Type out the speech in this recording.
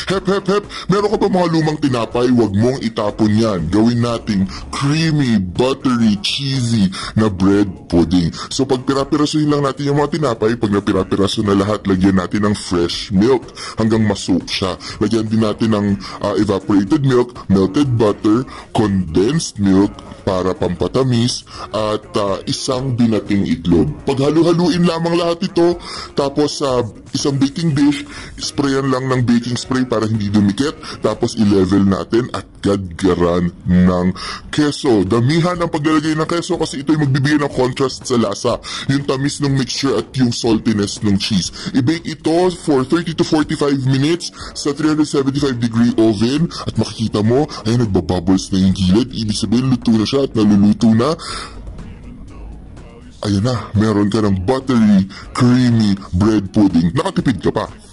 Hep, hep, hep, meron ka ba mga lumang tinapay? Huwag mong itapon yan. Gawin nating creamy, buttery, cheesy na bread pudding. So pag pirapirasuhin lang natin yung mga tinapay, pag napirapiraso na lahat, lagyan natin ng fresh milk hanggang masuk siya. Lagyan din natin ng evaporated milk, melted butter, condensed milk para pampatamis, at isang binating itlog. Paghalu-haluin lamang lahat ito, tapos sa isang baking dish, sprayan lang ng baking spray para hindi dumikit, tapos i-level natin at gadgaran ng keso. Damihan ang paglalagay ng keso kasi ito'y magbibigay ng contrast sa lasa, yung tamis ng mixture at yung saltiness ng cheese. I-bake ito for 30 to 45 minutes sa 375 degree oven, at makikita mo, ay nagbabubbles na yung gilid, ibig sabihin luto na siya at naluluto na. Ayan na, meron ka ng buttery, creamy bread pudding. Nakatipid ka pa.